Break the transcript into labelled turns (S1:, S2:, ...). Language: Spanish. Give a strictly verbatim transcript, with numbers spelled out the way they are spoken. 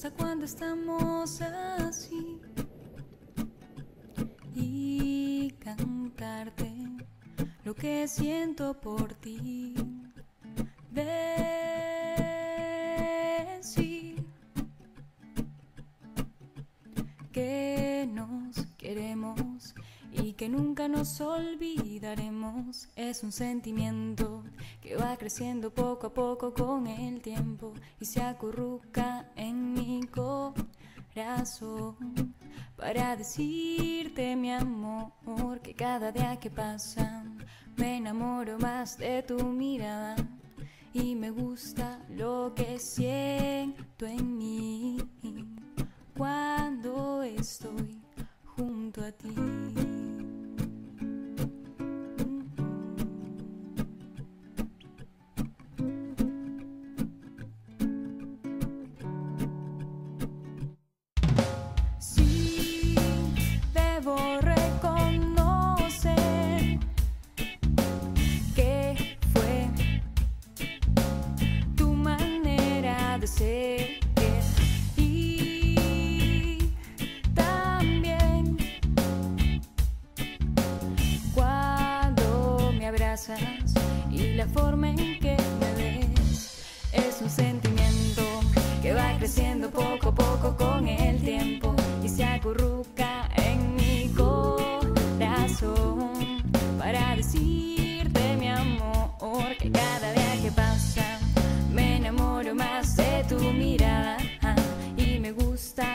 S1: pasa cuando estamos así y cantarte lo que siento por ti. Decir que nos queremos y que nunca nos olvidaremos. Es un sentimiento que va creciendo poco a poco con el tiempo y se acurruca en mi corazón para decirte, mi amor, que cada día que pasa me enamoro más de tu mirada y me gusta lo que siento en mí cuando estoy junto a ti. Sí, debo reconocer que fue tu manera de ser. Y también cuando me abrazas y la forma en que me ves, es un sentimiento que va creciendo poco a poco con el tiempo y se acurruca en mi corazón para decirte, mi amor, que cada día que pasa me enamoro más de tu mirada y me gusta